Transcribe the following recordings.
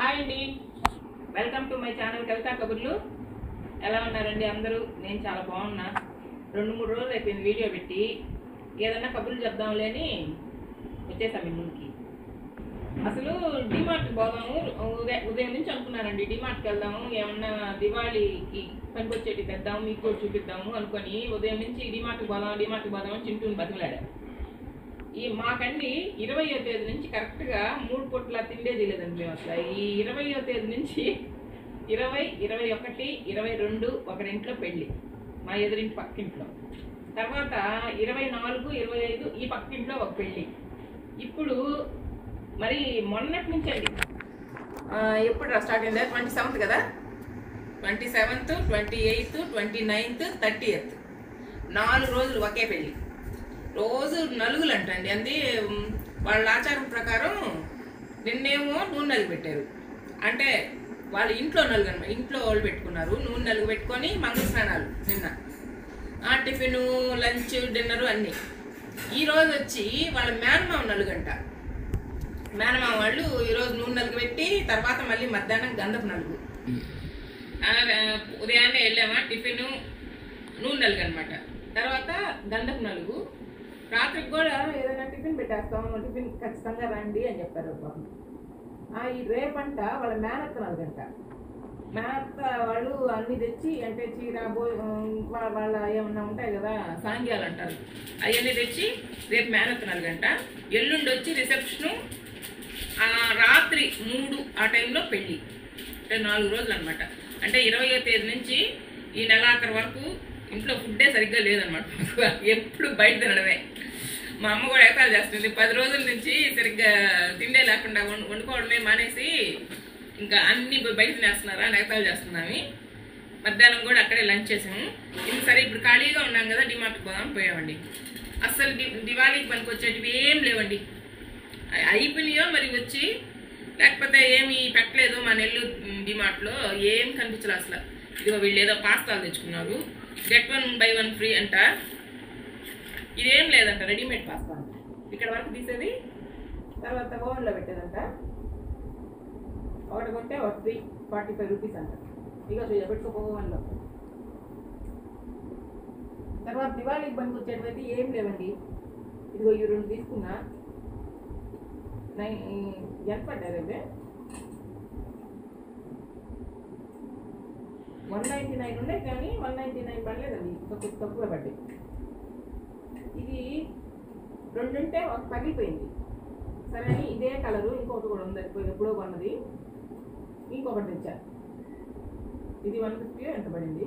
Hi అండి, welcome to my channel Kavitha Kaburlu. ఎలా ఉన్నారండి అందరూ? నేను చాలా బాగున్నా. 2-3 రోజులు అయిపోయింది వీడియో పెట్టి. ఏదన్నా కబుర్లు చెప్దాంలే అని వచ్చేసాం మీ ముందుకి. అసలు డిమార్ట్కి పోదాము, ఉదయం నుంచి అనుకున్నానండి. డిమార్ట్కి వెళ్దాము, ఏమన్నా దివాళీకి పనికొచ్చేటి తెద్దాము, మీకు కూడా చూపిద్దాము అనుకొని ఉదయం నుంచి డిమార్ట్కి పోదాం అని చింటూని బతిమలాడా. మాకండి 20వ తేదీ నుంచి కరెక్ట్గా 3 పూట్ల తిండేది లేదండి మేము అసలు. ఈ 20వ తేదీ నుంచి 20, 21, 22 ఒకరింట్లో పెళ్ళి, మా ఎదురింటి పక్కింట్లో. తర్వాత 24, 25 ఈ పక్కింట్లో ఒక పెళ్ళి. ఇప్పుడు మరి మొన్నటి నుంచి అండి, ఎప్పుడు స్టార్ట్ అయిందా? 27th కదా, 27th, 28th, 29th, 30th 4 రోజులు ఒకే పెళ్ళి. రోజు నలుగులు అంటండి. అంది వాళ్ళ ఆచారం ప్రకారం. నిన్నేమో నూనె నలుగు పెట్టారు, అంటే వాళ్ళ ఇంట్లో నలుగు అనమాట. ఇంట్లో వాళ్ళు పెట్టుకున్నారు నూనె నలుగు పెట్టుకొని మంగళ స్నానాలు నిన్న, టిఫిను, లంచ్, డిన్నరు అన్నీ. ఈరోజు వచ్చి వాళ్ళ మేనమామ నలుగంట. మేనమామ వాళ్ళు ఈరోజు నూనె నలుగు పెట్టి తర్వాత మళ్ళీ మధ్యాహ్నం గంధపు నలుగు. ఉదయాన్నే వెళ్ళామా, టిఫిను నూనె నలుగు అనమాట. తర్వాత గంధపు నలుగు. రాత్రికి కూడా ఏదైనా టిఫిన్ పెట్టేస్తాం, టిఫిన్ ఖచ్చితంగా రండి అని చెప్పారు బాబు. ఈ రేపంట వాళ్ళ మేనత్త నలుగంట. మేనత్త వాళ్ళు అన్ని తెచ్చి, అంటే చీర వాళ్ళ ఏమన్నా ఉంటాయి కదా, సాంగ్యాలు అంటారు, అవన్నీ తెచ్చి రేపు మేనత్త నలుగంట. ఎల్లుండి వచ్చి రిసెప్షను, రాత్రి 3 ఆ టైంలో పెళ్ళి. అంటే 4 రోజులు అనమాట. అంటే 20వ తేదీ నుంచి ఈ నెలాఖరు వరకు ఇంట్లో ఫుడ్డే సరిగ్గా లేదనమాట. ఎప్పుడు బయట తినడమే. మా అమ్మ కూడా ఎగతాలు చేస్తుంది. 10 రోజుల నుంచి సరిగ్గా తిండే లేకుండా వండుకోవడమే మానేసి ఇంకా అన్ని బయట తినేస్తున్నారా అని ఎగతాలు చేస్తున్నాము. మధ్యాహ్నం కూడా అక్కడే లంచ్ చేసాము. సరే ఇప్పుడు ఖాళీగా ఉన్నాం కదా, డిమార్ట్కి పోయామండి. అస్సలు దివాళీకి పనికి వచ్చేటివి ఏం లేవండి. అయిపోయినాయో మరి వచ్చి, లేకపోతే ఏమి పెట్టలేదు మా నెల్లూరు డిమార్ట్లో. ఏం కనిపించలేదు అసలు. ఇదిగో వీళ్ళు ఏదో పాస్తాలు తెచ్చుకున్నారు, get 1 buy 1 free అంట. ఇదేం లేదంట, రెడీమేడ్ పాస్తా అంట. ఇక్కడ వరకు తీసేది, తర్వాత ఓవెన్లో పెట్టేదంట. ఒకటి కొంటే ఒక ఫ్రీ, 45 రూపీస్ అంట. ఇక పెట్టుకో ఓవెన్లో. తర్వాత దివాళీకి పనికి వచ్చేటైతే ఏం లేవండి. ఇదిగో ఈ 2 తీసుకున్నా. ఎంత పడ్డారు అయితే? 199 ఉండే, కానీ 199 పడలేదండి, కొంచెం తక్కువ పడ్డాయి. ఇది 2 ఉంటే ఒక పగిలిపోయింది. సరే అని ఇదే కలరు ఇంకొకటి కూడా ఉంది, ఎప్పుడో కొన్నది, ఇంకొకటి తెచ్చా. ఇది 150 ఎంత పడింది.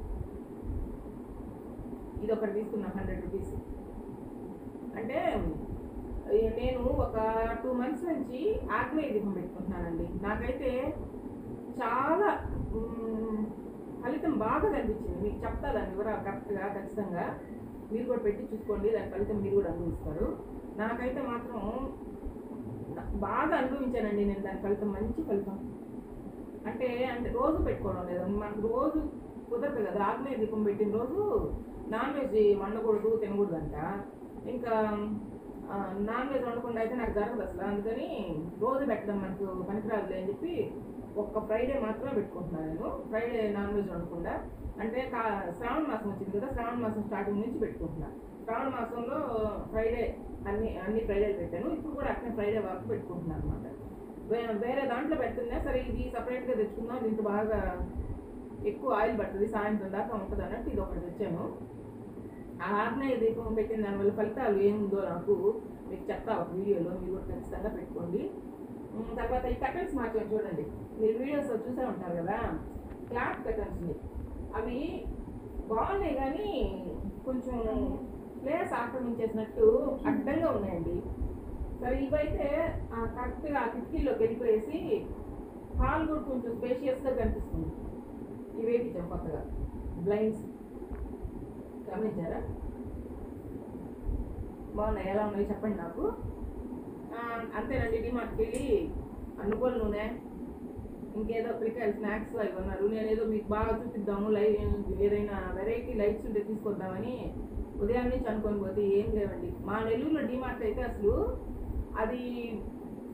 ఇది ఒకటి తీసుకున్నా 100 రూపీస్. అంటే నేను ఒక 2 months నుంచి ఆగ్నేయ దీపం పెట్టుకుంటున్నానండి. నాకైతే చాలా ఫలితం బాగా కనిపించింది. మీకు చెప్తా దాని వివరాలు కరెక్ట్గా, ఖచ్చితంగా మీరు కూడా పెట్టి చూసుకోండి. దాని ఫలితం మీరు కూడా అనుభవిస్తారు. నాకైతే మాత్రం బాగా అనుభవించానండి నేను దాని ఫలితం. మంచి ఫలితం. అంటే రోజు పెట్టుకోవడం లేదు, మనకు రోజు కుదరదు కదా. ఆగ్నేయ దీపం పెట్టిన రోజు నాన్ వెజ్ వండకూడదు, తినకూడదు అంట. ఇంకా నాన్ వెజ్ వండకుండా అయితే నాకు జరగదు అసలు. అందుకని రోజు పెట్టడం మనకు పనికిరాదులే అని చెప్పి ఒక్క ఫ్రైడే మాత్రమే పెట్టుకుంటున్నాను నేను. ఫ్రైడే నాన్ వెజ్ వండకుండా. అంటే శ్రావణ మాసం వచ్చింది కదా, శ్రావణ మాసం స్టార్టింగ్ నుంచి పెట్టుకుంటున్నాను. శ్రావణ మాసంలో ఫ్రైడే అన్ని ఫ్రైడేలు పెట్టాను. ఇప్పుడు కూడా అట్నే ఫ్రైడే వరకు పెట్టుకుంటున్నాను అనమాట. వేరే దాంట్లో పెడుతున్నా సరే, ఇది సపరేట్గా తెచ్చుకుందాం, దీంట్లో బాగా ఎక్కువ ఆయిల్ పడుతుంది, సాయంత్రం దాకా ఉంటుంది అన్నట్టు ఇది ఒకటి తెచ్చాను. ఆ ఆగ్నేయ దీపం పెట్టిన దానివల్ల ఫలితాలు ఏముందో నాకు మీకు చెప్తా ఒక వీడియోలో, మీరు కూడా ఖచ్చితంగా పెట్టుకోండి. తర్వాత ఈ కర్టన్స్ మార్చాను చూడండి, మీరు వీడియోస్ చూసే ఉంటారు కదా, క్లాత్ కర్టన్స్ని. అవి బాగున్నాయి కానీ కొంచెం ప్లేస్ ఆక్రమించేసినట్టు అడ్డంగా ఉన్నాయండి. సరే ఇవైతే కరెక్ట్గా ఆ కిటికీల్లోకి వెళ్ళిపోయేసి హాల్ కూడా కొంచెం స్పేషియస్గా కనిపిస్తుంది. ఇవి వేయించాం కొత్తగా బ్లైండ్స్, గమనించారా? బాగున్నాయి, ఎలా ఉన్నాయి చెప్పండి నాకు. అంతేనండి. డిమార్ట్కి వెళ్ళి అనుకోల నూనె, ఇంకేదో పిల్లకాయలు స్నాక్స్ అవి ఉన్నారు. నేనేదో మీకు బాగా చూపిద్దాము, ఏదైనా వెరైటీ లైట్స్ ఉంటే తీసుకొద్దామని ఉదయం నుంచి అనుకొని పోతే ఏం లేవండి. మా నెల్లూరులో డిమార్ట్ అయితే అసలు అది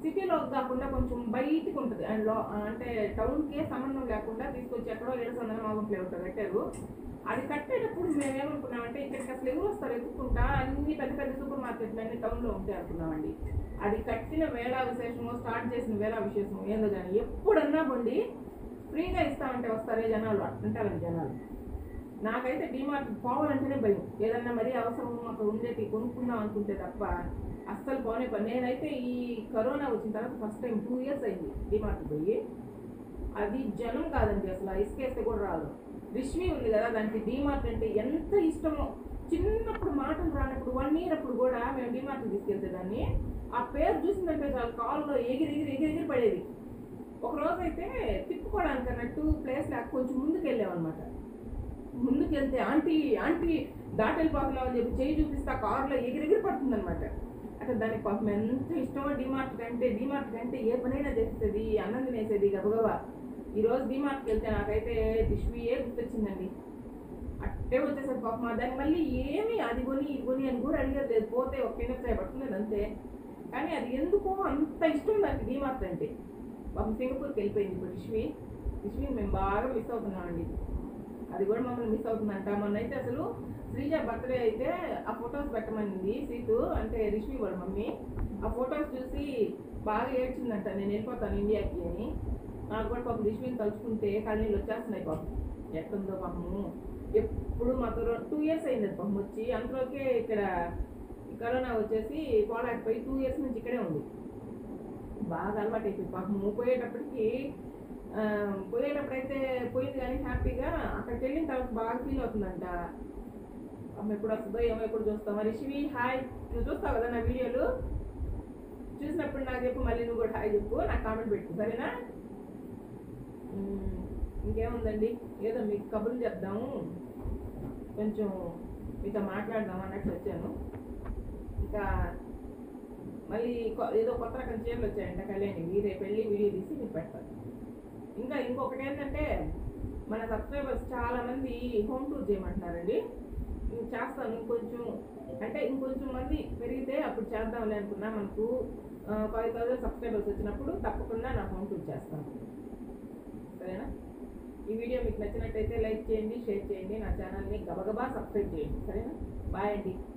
సిటీలో కాకుండా కొంచెం బయటికి ఉంటుంది అండ్ అంటే టౌన్కే సంబంధం లేకుండా తీసుకొచ్చి ఎక్కడో ఏడు సందన మాగం ఫ్లేవర్తో కట్టారు. అది కట్టేటప్పుడు మేమేమనుకున్నామంటే ఇక్కడికి అసలు ఎవరు వస్తారు ఎత్తుకుంటా, అన్ని పెద్ద పెద్ద సూపర్ మార్కెట్లు అన్ని టౌన్లో ఉంటాయి అనుకున్నామండి. అది కట్టిన వేళ విశేషమో, స్టార్ట్ చేసిన వేళ విశేషమో ఏందో కానీ ఎప్పుడన్నా బండి ఫ్రీగా ఇస్తామంటే వస్తారే జనాలు అంటారండి జనాలు. నాకైతే డీమార్ట్ పోవాలంటేనే భయం. ఏదన్నా మరీ అవసరం అక్కడ ఉండేది కొనుక్కుందాం అనుకుంటే తప్ప అస్సలు పోనే పని. నేనైతే ఈ కరోనా వచ్చిన తర్వాత ఫస్ట్ టైం 2 years అయింది డీమార్ట్ పోయి. అది జనం కాదండి, అసలు ఇసుకేస్తే కూడా రాదు. రిష్మి ఉంది కదా, దానికి డీమార్ట్ అంటే ఎంత ఇష్టమో. చిన్నప్పుడు మాటలు రానప్పుడు 1 year అప్పుడు కూడా మేము డీమార్ట్ తీసుకెళ్తే దాన్ని ఆ పేరు చూసిందంటే చాలు కాల్లో ఎగిరి పడేది. ఒకరోజు అయితే తిప్పుకోవడానికి అన్నట్టు ప్లేస్ లేక కొంచెం ముందుకు వెళ్ళామన్నమాట. ముందుకు వెళ్తే ఆంటీ దాటెళ్ళిపోతున్నాం అని చెప్పి చేయి చూపిస్తా కారులో ఎగిరి పడుతుంది అనమాట. అక్కడ దానికి పాపం ఎంత ఇష్టమో డీమార్ట్ కంటే ఏ పనైనా చేస్తుంది, అన్నం తినేసేది గబగబా. ఈరోజు డీమార్ట్కి వెళ్తే నాకైతే దిష్వియే గుర్తొచ్చిందండి. అట్టే వచ్చేసరి పాపం దానికి మళ్ళీ ఏమి అది కొని ఇది కొని అని కూడా అడిగలేదు. పోతే ఒక కింద పట్టుకునేది అంతే. కానీ అది ఎందుకో అంత ఇష్టం దానికి డీమార్ట్ అంటే. పాపం సింగపూర్కి వెళ్ళిపోయింది ఇప్పుడు దిష్వి మేము బాగా మిస్ అవుతున్నామండి. అది కూడా మమ్మల్ని మిస్ అవుతుందంట. మొన్నైతే అసలు శ్రీజ బర్త్డే అయితే ఆ ఫొటోస్ పెట్టమనింది సీటు, అంటే రిష్మి వాళ్ళ మమ్మీ. ఆ ఫొటోస్ చూసి బాగా ఏడ్చిందంట, నేను వెళ్ళిపోతాను ఇండియాకి అని. నాకు కూడా పాపం రిష్మిని తలుచుకుంటే కళ్ళనీళ్ళు వచ్చేస్తున్నాయి పాపం. ఎట్టుందో పాపము ఎప్పుడు మాతో 2 years అయింది పాపం వచ్చి. అంతలోకే ఇక్కడ కరోనా వచ్చేసి పోలేకపోయి 2 years నుంచి ఇక్కడే ఉంది. బాగా అలవాటు అయిపోయింది పాపము. పోయేటప్పుడైతే పోయింది కానీ హ్యాపీగా. అక్కడికి వెళ్ళిన తర్వాత బాగా ఫీల్ అవుతుందంట. అమ్మ ఎప్పుడు వస్తుందో ఏమో, ఎప్పుడు చూస్తామా. రిషివి హాయ్, నువ్వు చూస్తావు కదా నా వీడియోలు, చూసినప్పుడు నాకు చెప్పు, మళ్ళీ నువ్వు కూడా హాయ్ చెప్పు, నాకు కామెంట్ పెట్టు సరేనా. ఇంకేముందండి, ఏదో మీకు కబుర్లు చెప్దాము, కొంచెం మీతో మాట్లాడదాం అన్నట్టు వచ్చాను. ఇంకా మళ్ళీ ఏదో కొత్త రకం చీరలు వచ్చాయంట కళ్యాణివి, రేపు వెళ్ళి వీడియో తీసి మీకు పెడతాను. ఇంకొకటి ఏంటంటే మన సబ్స్క్రైబర్స్ చాలామంది హోమ్ టూర్ చేయమంటున్నారండి. చేస్తాను ఇంకొంచెం మంది పెరిగితే అప్పుడు చేద్దాంలే అనుకున్నా. మనకు 5,000 సబ్స్క్రైబర్స్ వచ్చినప్పుడు తప్పకుండా నా హోమ్ టూర్ చేస్తాను సరేనా. ఈ వీడియో మీకు నచ్చినట్టయితే లైక్ చేయండి, షేర్ చేయండి, నా ఛానల్ని గబగబా సబ్స్క్రైబ్ చేయండి సరేనా. బాయ్ అండి.